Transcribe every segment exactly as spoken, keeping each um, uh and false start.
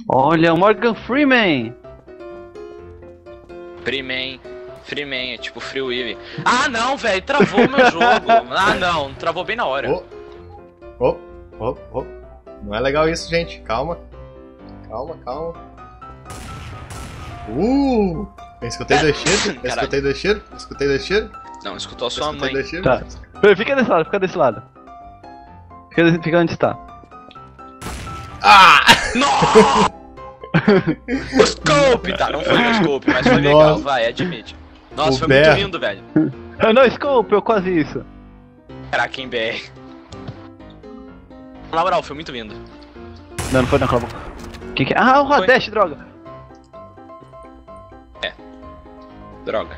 Olha, o Morgan Freeman! Freeman. Freeman, é tipo Free Willy. Ah não, velho, travou o meu jogo. Ah não, travou bem na hora. Oh, oh, oh, oh. Não é legal isso, gente. Calma. Calma, calma. Uh! Eu escutei dois tiros, eu escutei dois tiros, eu escutei dois tiros. Não, escutou a sua mãe. Tá. Pera, fica desse lado, fica desse lado. Fica, desse, fica onde está. Ah! Nossa! O scope! Tá, não foi no scope, mas foi legal, Nossa. vai, admite. Nossa, O foi berro. muito lindo, velho. Não, Scope, eu quase isso. Caraca, em B R. Na moral, foi muito lindo. Não, não foi não, cala a boca. Quem que é? Ah, o Radesh, droga! Droga.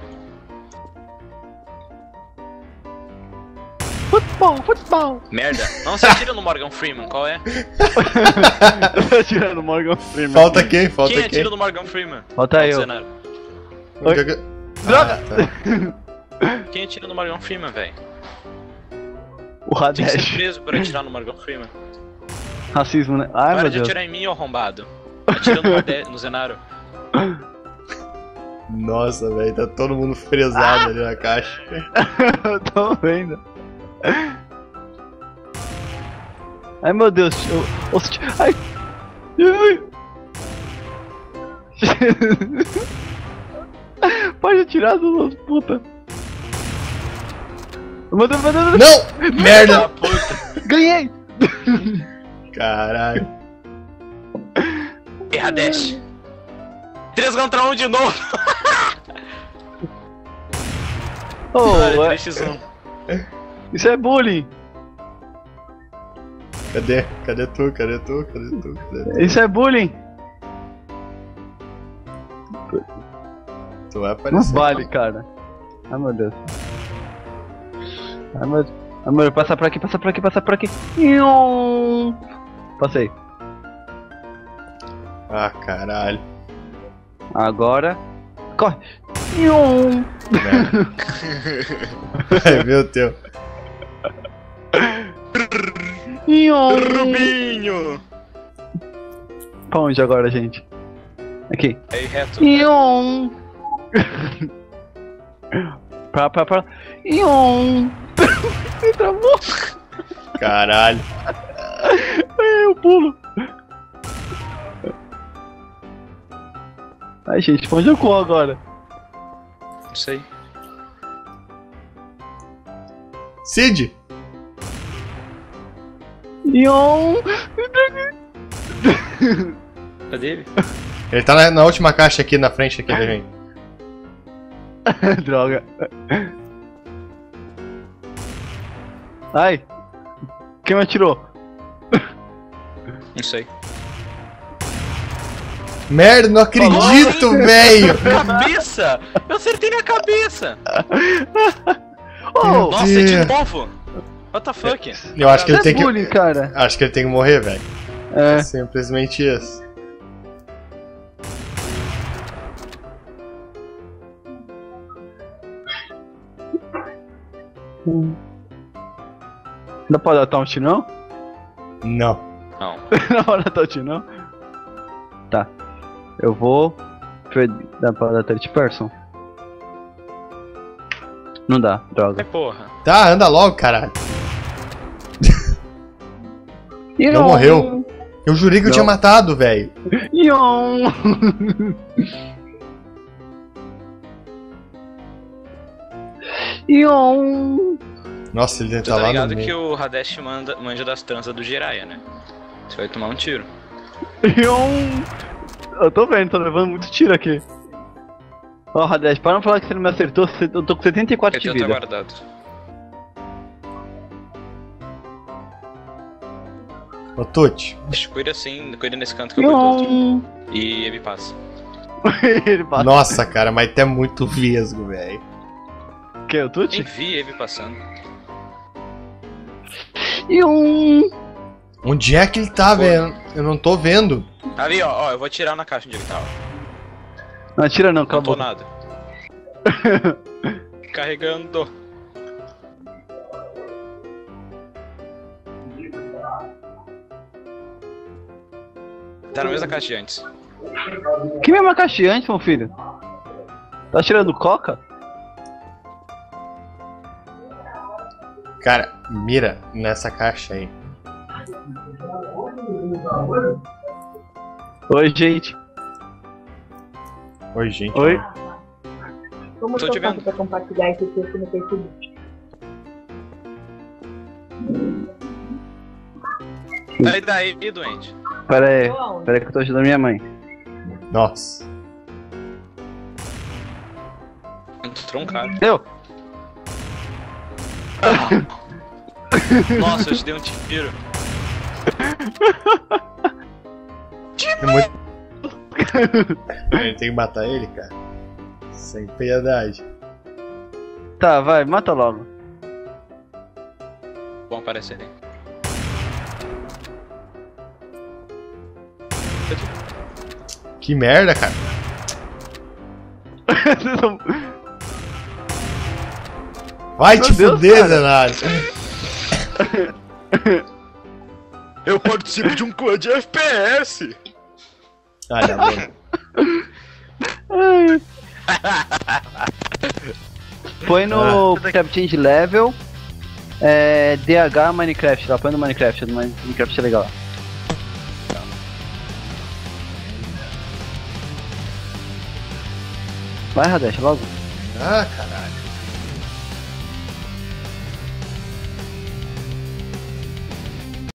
Futebol, futebol! Merda. Não, você atira no Morgan Freeman, qual é? Eu tô atirando o Morgan Freeman. Falta quem? Falta Quem quem? atira no Morgan Freeman? Falta eu. Cenário. Oi. Droga! Ah, tá. Quem atira no Morgan Freeman, velho? O Tem que ser Radesh. preso por atirar no Morgan Freeman. Racismo, né? Ai, Para meu de Deus. atirar em mim, ô arrombado. Atira no, Rade- no Zenaro. Nossa, velho, tá todo mundo fresado ali na caixa. Eu tô vendo. Ai, meu Deus. Eu... eu- Ai. Ai. Pode atirar, suas puta. Meu Deus, meu Deus, meu Deus. Não! Merda! Ah, puta. Ganhei! Caralho. E Radesh. três contra um de novo. Oh, Olha, é- três a um. isso é bullying! Cadê? Cadê tu? Cadê tu? Cadê tu? Cadê tu? Isso é bullying! Tu vai Não aparecer. vale, cara. Ai, meu Deus. Ai, meu Deus. Ai, meu Deus, passa por aqui, passa por aqui, passa por aqui. Ium. Passei. Ah, caralho. Agora. Corre! Ium. Merda. Ai, meu Deus. Ium. Rubinho. Pra onde agora, gente? Aqui. Aí, reto. Ium. Pra, pra, pra. Ium. Me travou. Caralho. Ai, eu pulo. Ai, gente, pra onde eu corro agora? Não sei. Cid! Ion! Cadê ele? Ele tá na, na última caixa aqui na frente aqui da gente. Droga. Ai! Quem me atirou? Não sei. Merda, não acredito, velho! Cabeça! Eu acertei na cabeça! Oh! Nossa, é de novo! What the fuck? Eu acho que ele Isso tem é que. bullying, cara. Acho que ele tem que morrer, velho. É. Simplesmente isso. Dá pra dar taunt não? Não. Não. Não dá pra dar taunt não? Tá. Eu vou. Dá pra dar third person? Não dá, É droga. porra. Tá, anda logo, caralho. Ion! Não morreu. Eu jurei que eu Não. tinha matado, velho. Ion! Ion! Nossa, ele Tu tá tá lá ligado no que meio. o Radesh manda, manja das tranças do Jiraiya, né? Você vai tomar um tiro. Ion! Eu tô vendo, tô levando muito tiro aqui. Ó, Radesh, para não falar que você não me acertou, eu tô com setenta e quatro Cadê de o teu vida. guardado? Ô, Tuti. Cuida assim, cuida nesse canto que eu cuido do outro. Ion! E ele passa. Ele passa. Nossa, cara, mas tem muito vesgo, velho. Que é o Nem Tuti? vi ele passando. Ion! Onde é que ele tá, velho? Eu não tô vendo. Ali, ó, ó, eu vou tirar na caixa onde ele tá, ó. Não atira não, Não cala a tô boca. nada. Carregando. Tá na mesma caixa de antes. Que mesma caixa de antes, meu filho? Tá tirando coca? Cara, mira nessa caixa aí. Oi, gente. Oi, gente. Oi. Como Tô que te eu faço vendo. pra compartilhar esse texto no Facebook? Sai daí, doente. Pera aí. Tô aonde? Pera aí que eu tô ajudando minha mãe. Nossa. Entrou um cara. Eu! Nossa, eu te dei um tiro. É muito... A gente tem que matar ele, cara. Sem piedade. Tá, vai, mata logo. Bom aparecer aí. Que merda, cara. Vocês não- Vai Meu te Deus, fuder, cara. danado. Eu participo de um clã de F P S! Olha, mano. Ai. Põe no Captain de Level é, D H Minecraft lá, põe no Minecraft, no Minecraft é legal. Vai, Radesh, logo. Ah, caralho.